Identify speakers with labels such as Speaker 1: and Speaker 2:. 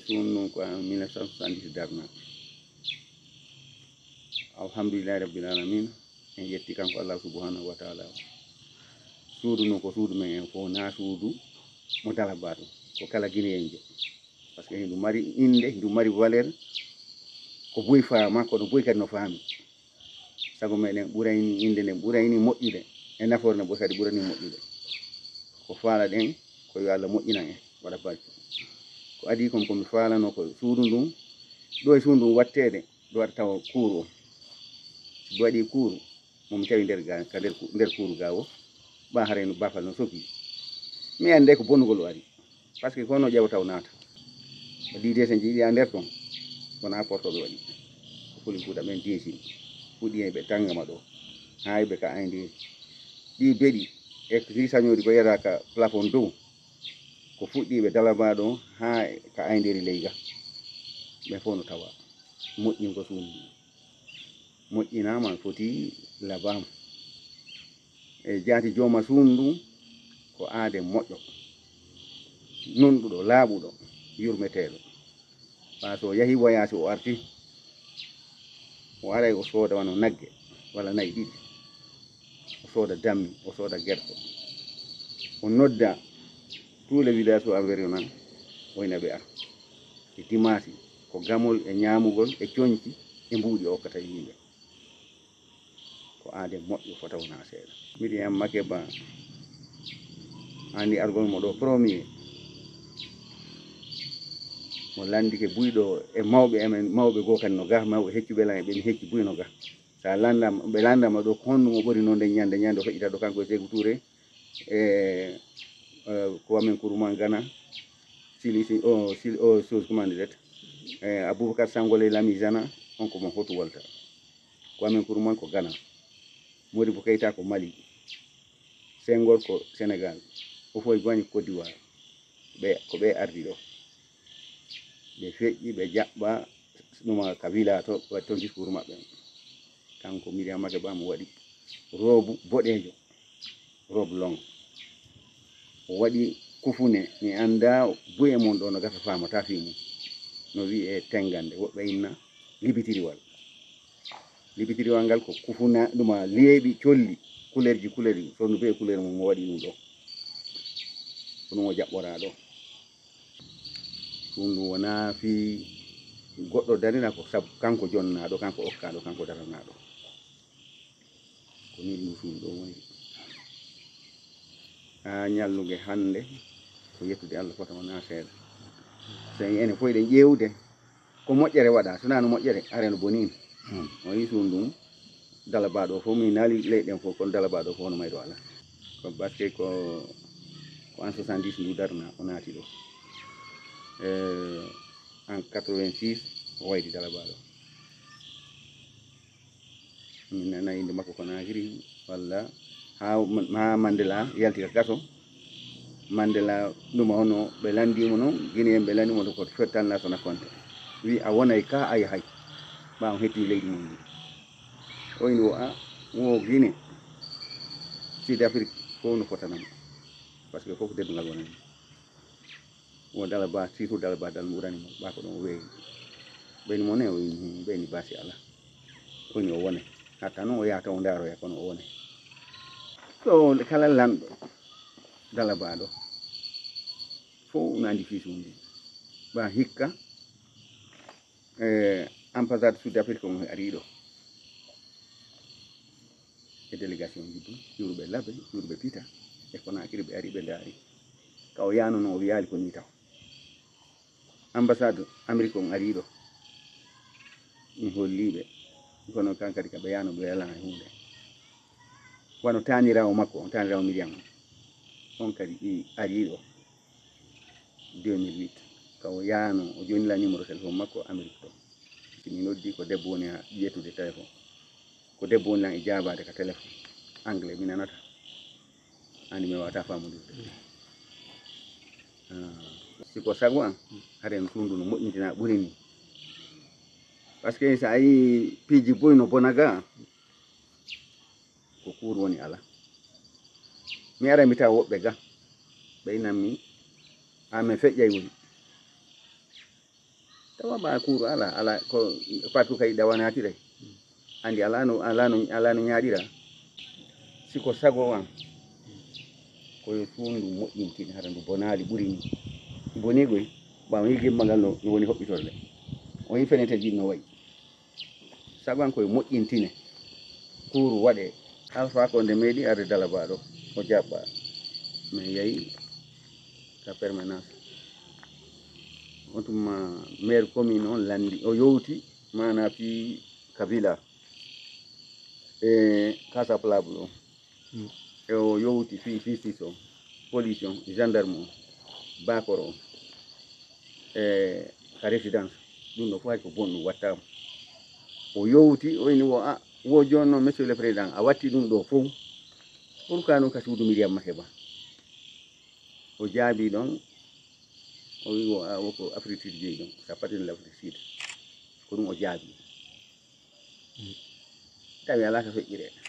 Speaker 1: sunnu ko en 1970 darna alhamdulillahi rabbil alamin en yetti kanko Allah subhanahu wa ta'ala suudu no ko suudu men en fo na suudu mo Dalaba ɗum ko kala guinéen jo par ce que ndu mari inde ndu mari valeur ko boyi faama kono boyi kadi no faami sago meɗen ɓurayni inde nden ɓurayni moƴƴude e nafoore nde kadi ɓurani moƴƴude ko faala ɗen ko yo Allah moƴƴinan en waɗa balɗe ko adi kom komi faalano ko suudu ndun ɗo e suudu ndun wattede ɗo waɗa tawa kuuru o ɗo waɗi kuuru momi tawi nder kuuru ga o ɓa hareno bafal no soki mi ande ko bonnugol o ari par ce que kono ƴewa taw naata o dide sen jiiɗi a nder ton wona portoɓe waɗi ko fuli fuuɗa ɓen deesi fuɗi e ɓe tangama ɗo ha ɓe ka ayndiri ɗi beɗi e si sañodi ko yiyata plafond dow ko fuɗɗiɓe Dalaba ɗo ha ka ayndiri leyga ɓe fof no tawa moƴƴin ko suudu moƴƴinama foti labama e jaati jooma suudu ndu ko aade moƴƴo nonɗuɗo laaɓuɗo yurmeteɗo ɓa so yahi voyage o arti o aray o sooda wano nagge walla nayi ɗiɗi o sooda dammi o sooda guerko o nodda tous les villages o environnement oyna ɓe ar e dimasi ko gamol e ñamugol e coñci e mbuuɗi o hokkata yimɓe ko aade moƴƴo fota wona seeɗa Miriam Makeba andi argol mo ɗo premier mo landike buyɗo e mawɓe emen mawɓe goo kadi no ga mawɓe heccuɓe lan e ɓeni hecci buy no ga sa landama ɓe landama ɗo honnumo ɓori noon nde ñande o feƴƴita ɗo kanko e Sékou Touré e ko wamen Kourouman Gana o chose comment direte Aboubacar Sangolé Lamizana on ko mo hotu wolta ko wamen Kourouman ko Gana Modibo Keïta ko Mali Senghor ko Sénégal Houphouët Boigny Côte d'Ivoire ko ɓe ardi ɗo ɓe feƴƴi ɓe jaɓɓa ɗuma ka villa to waɗi toon discours maɓɓe kanko Miriam Makeba mo waɗi robe boɗejo robe long o waɗi kufune mi anda buye mon ɗo no gasa famata fimum no wi'e tengande woɓɓe inna libitiriwal ngal ko kufuna ɗuma leeɓi colli kulerji so no be couleur mum mo waɗi ɗum ɗo ko ɗum o jaɓɓora ɗo ɗum ɗum wona fi goɗɗo darina ko sabu kanko jonnaɗo kanko okkaɗo kanko daranaɗo ko ni ɗum suudu ɗo woni ha ñallugue hande ko yettude Allah fota wona seeɗa so ene fof eɗen ƴewde ko moƴƴere waɗa sona no moƴƴere areno bonini o yi suudu ndum Dalaba ɗo fof mi naali leyɗen fof kono Dalaba ɗo fof no mayɗo ala ko par ce que ko en 70 ndu darna o naati ɗo en 86 o waydi Dalaba ɗo min nana inde makko ko Nagiri walla ha Mandela yalti ka gaso Mandela ɗuma hono ɓe landimo noon Guinéen ɓe landimo ko fettan Lansana Conté wi a wonay ka a yahay ɓa on hetti leydi mum ndi o ini wo Guinée Sud Afrique fof no fotanamo par ce que fof deddugal wonani wo Dalaba surtout Dalaba dal ɓuranimo ɓa ko ɗon o weeyi ɓeyni mo ne o ini ɓeyni basi ala o ini o wone hatta noon o yahata o ndaroya kono o wone to kala lanɗo Dalaba ɗo fof no andi fiisum ndi ɓa hikka ambassade Sud Afrique on ari ɗo e délégation jiddu juruɓe Labe juruɓe Pita e Conakry ɓe ari ɓe ndaari ka o yano no o wiyali ko ni taw ambassade Amérique on ari ɗo mi holliɓe kono kan kadi kaɓe yano ɓe welana e hunde wano tanirawo makko on tanirawo Miriam on kadi ɗi ari ɗo 2008 ka o yano o jonila numéro téléphone makko Amérique ɗo mi noddi ko debbo woni ha ƴettude téléphone ko debbo woni lan e jabade ka téléphone anglais mi nanata andi mi wawata famodirde siko sago an haren suudu no moƴƴintina ɓuri ni par ce que sa yi piiji boy no bonaga ko kuur woni ala mi ara mi tawa woɓɓe ga ɓe inanmi amen feƴƴay woni tawa ba kuru ala ko patu kay dawanatire andi alano nyaadira siko sago wan koyo sundu moƴƴintini hara ndu bonali ɓuri ni boni goy ɓawa yigge magal no woni hoɓɓitorde o yi fenete jinno wayi sago an koye moƴƴintine kuru waɗe alpha ko nde meeɗi arde Dalaba ɗo o jaɓɓa min yayi ka permanence on tuma maire commune on landi o yowti mana fi kabila e casa plable o e o yowti fi justice o police on gendarme o bakoro o e ka résidence ɗum ɗo fof hay ko bonɗum wattama o yowti o ini wo wo joni noon monsieur le président a watti ɗum ɗo fof pourquoi noon ka suudu Miriam Makeba o jaabi ɗon o wi woko Afrique sud jeeyi ɗon sa patine l'Afrique sud ko ɗum o jaabi tawi ala ka feƴƴire